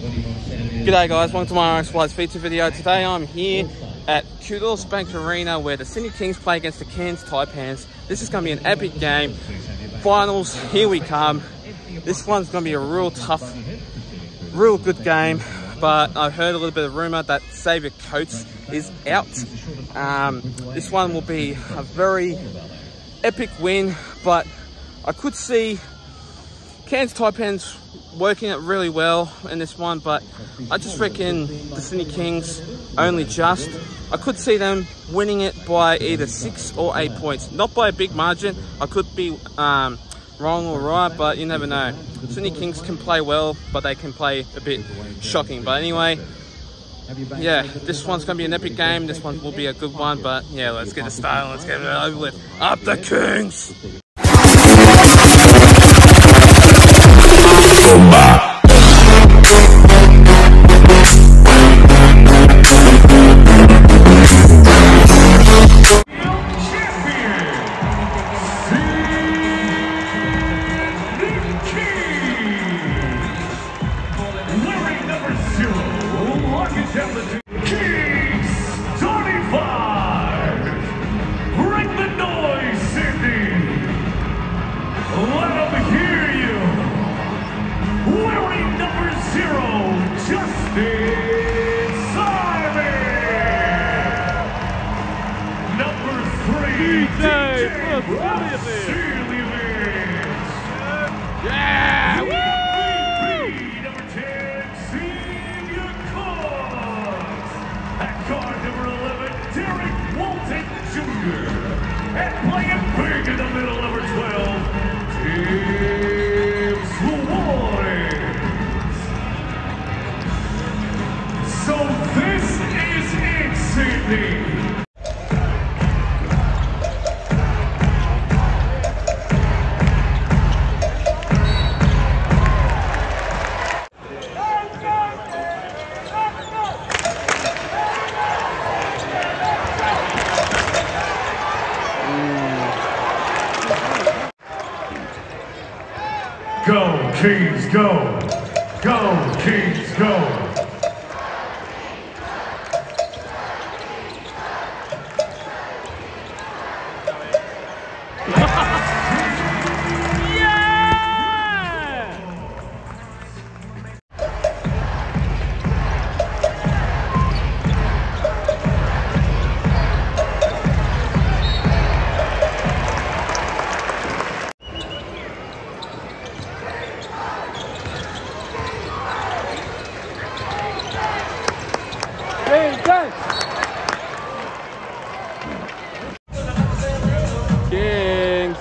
G'day guys, welcome to my RX Flights feature video. Today I'm here at Kudos Bank Arena where the Sydney Kings play against the Cairns Taipans. This is going to be an epic game. Finals, here we come. This one's going to be a real tough, real good game. But I heard a little bit of rumour that Xavier Coates is out. This one will be a very epic win, but I could see Cairns Taipans working it really well in this one, but I just reckon the Sydney Kings only just. I could see them winning it by either 6 or 8 points, not by a big margin. I could be wrong or right, but you never know. Sydney Kings can play well, but they can play a bit shocking. But anyway, yeah, this one's going to be an epic game. This one will be a good one, but yeah, let's get it started. Let's get it over with. Up the Kings! Yeah! Woo! Number 10, Xavier Coates. At card number 11, Derek Walton Jr. And playing big in the middle, number 12, James Lloyd. So this is it, Sydney. Go, Kings, go! Go, Kings, go! Kings!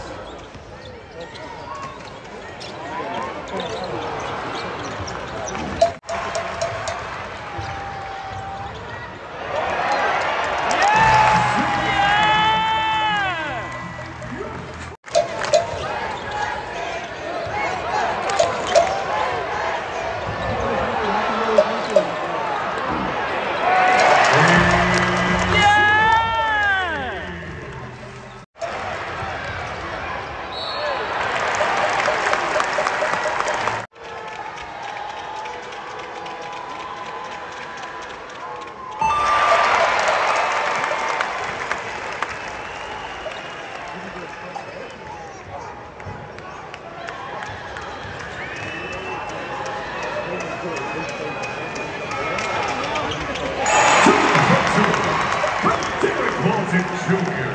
Derek Walton Jr.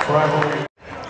Rivalry.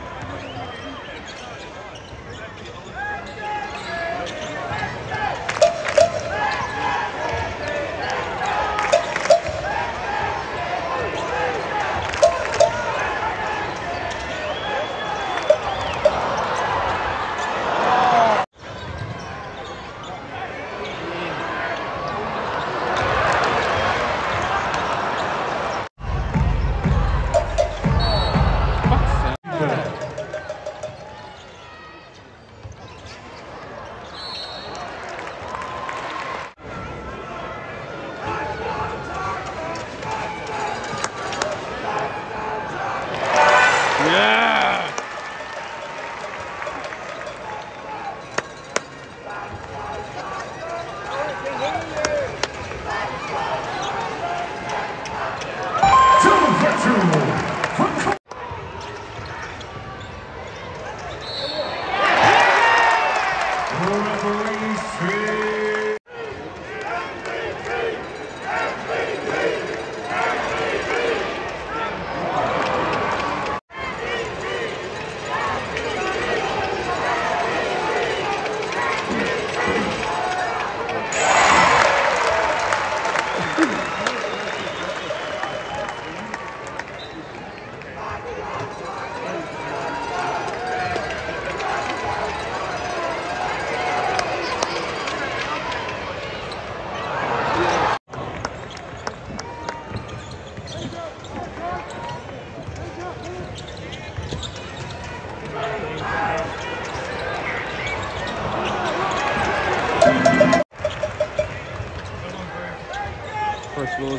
First rules.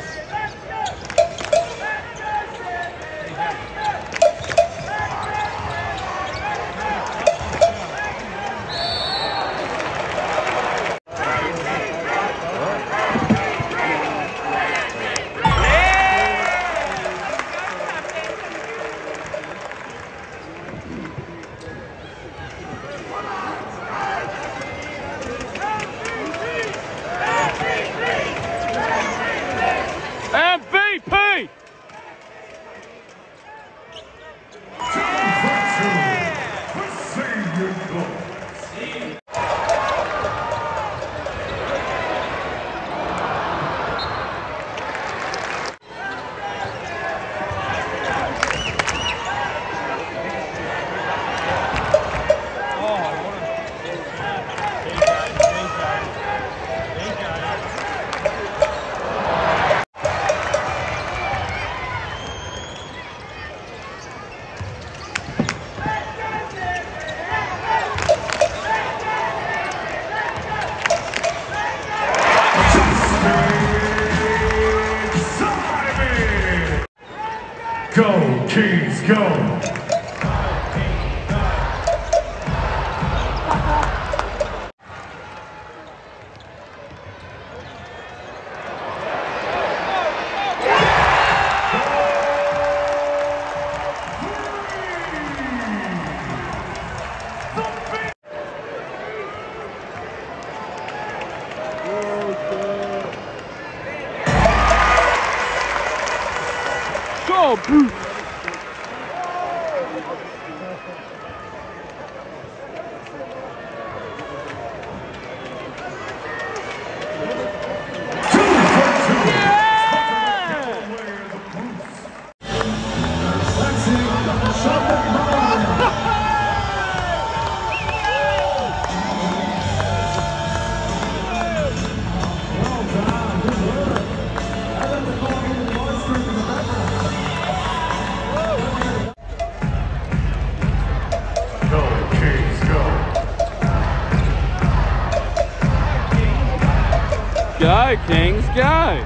MVP! Go, Kings, go! Go, Bruce! Go, Kings, go!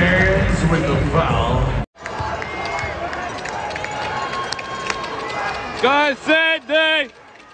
Cairns with the foul. Guys, set day.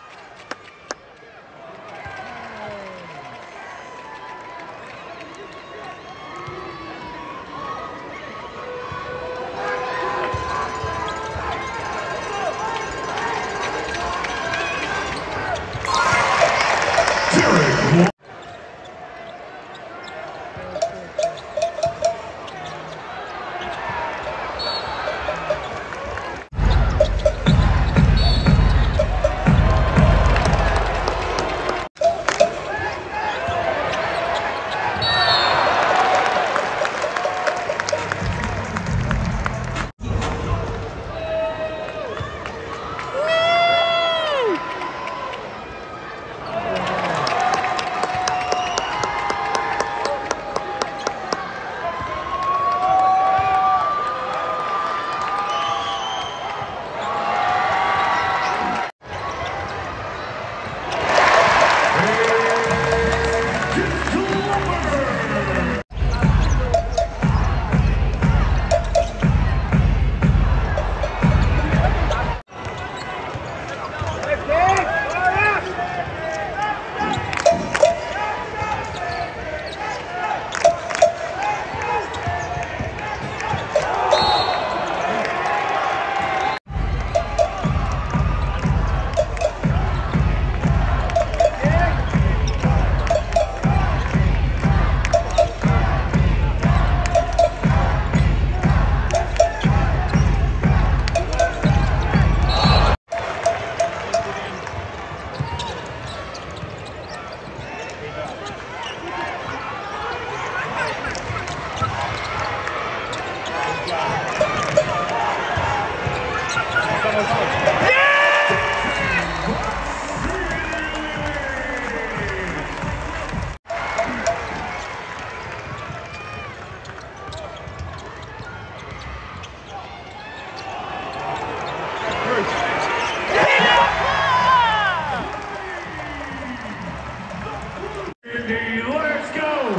Let's go!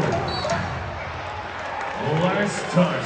Last touch.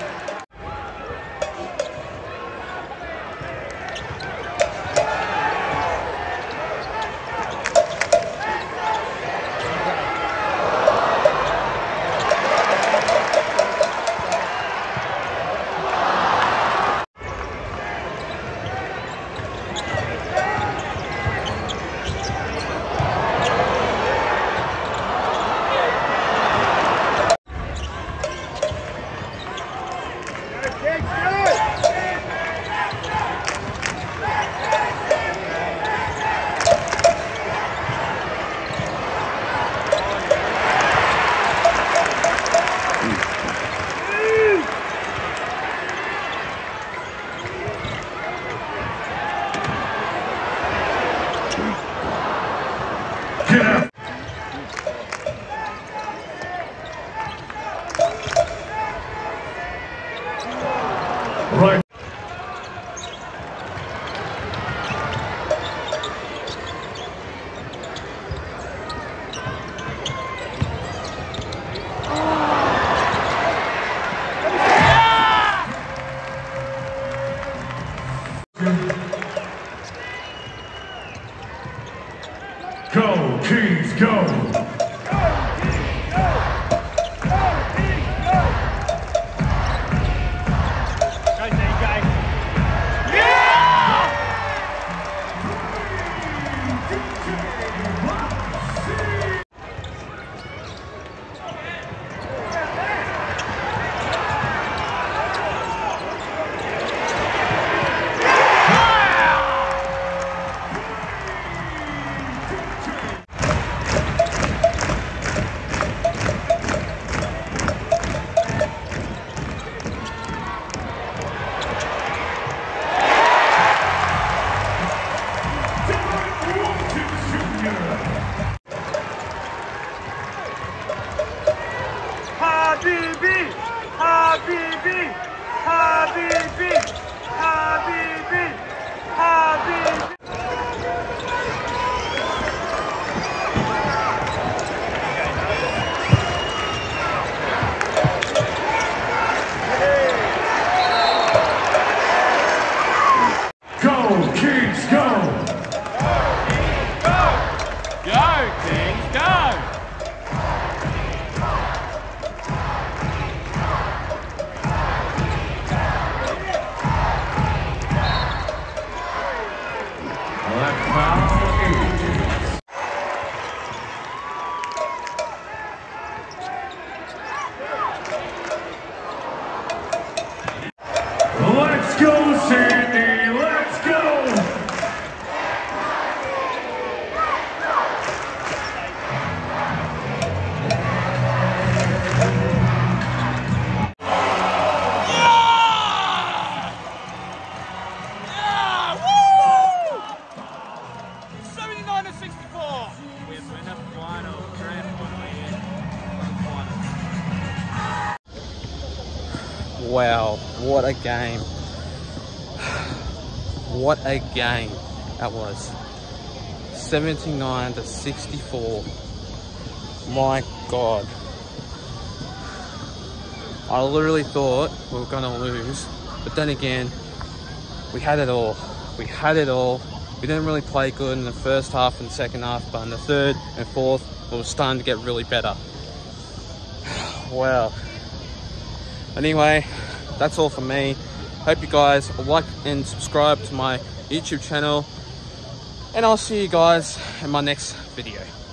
Right. Go, Kings, go! Habibi, Habibi, Habibi, Habibi, Habibi. Wow, what a game. What a game that was. 79 to 64. My God. I literally thought we were gonna lose, but then again, we had it all. We had it all. We didn't really play good in the first half and second half, but in the third and fourth, it was starting to get really better. Wow. Anyway, that's all from me. Hope you guys like and subscribe to my YouTube channel, and I'll see you guys in my next video.